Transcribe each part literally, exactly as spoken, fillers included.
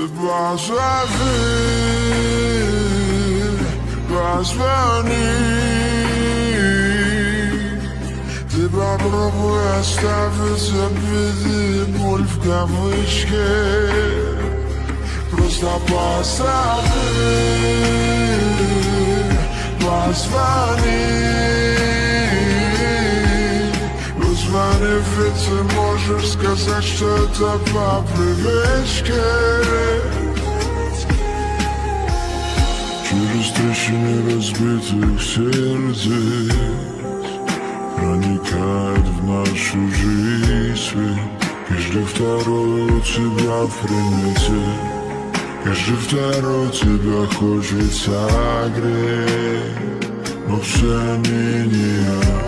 Позови, позвони. Ты попробуй оставить обиды, боль в кавычке. Просто позови, позвони. Позвони, ведь ты можешь сказать, что это по привычке. Через трещины разбитых сердец проникает в нашу жизнь. Каждый второй у тебя в примете, каждый второй тебя хочет согреть. Но все они не я,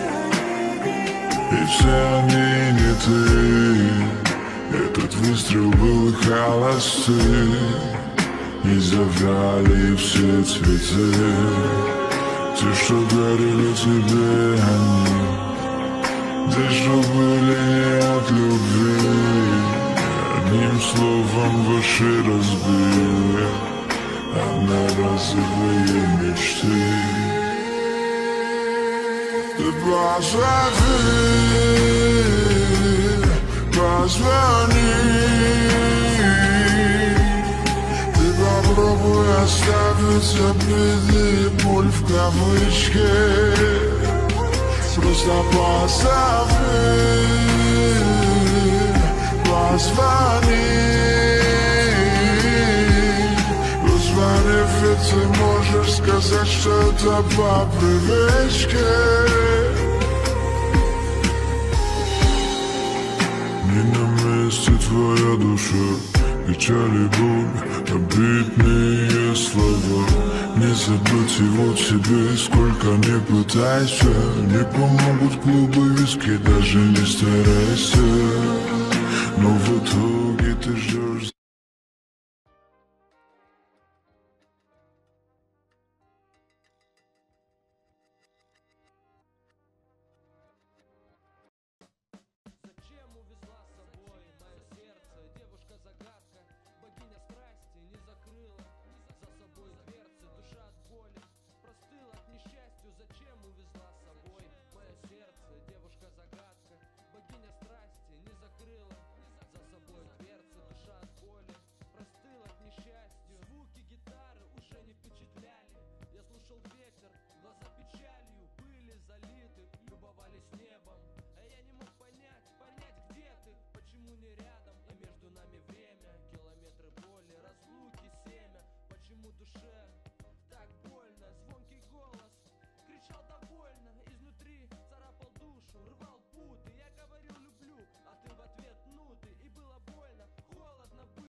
и все они не ты. Этот выстрел был холостый, и завяли все цветы. Те, что горели тебе, они, те, что были не от любви. Одним словом ваши разбили одноразовые мечты. Ты позови, позвони. Попробуй оставить обиды, боль в кавычке. Просто позови, позвони. Позвони, ведь ты можешь сказать, что это по привычке. Не на месте твоя душа, печаль и боль, обидные слова. Не забыть его тебе, сколько не пытайся. Не помогут клубы, виски, даже не старайся. Но в итоге ты ждешь. Душе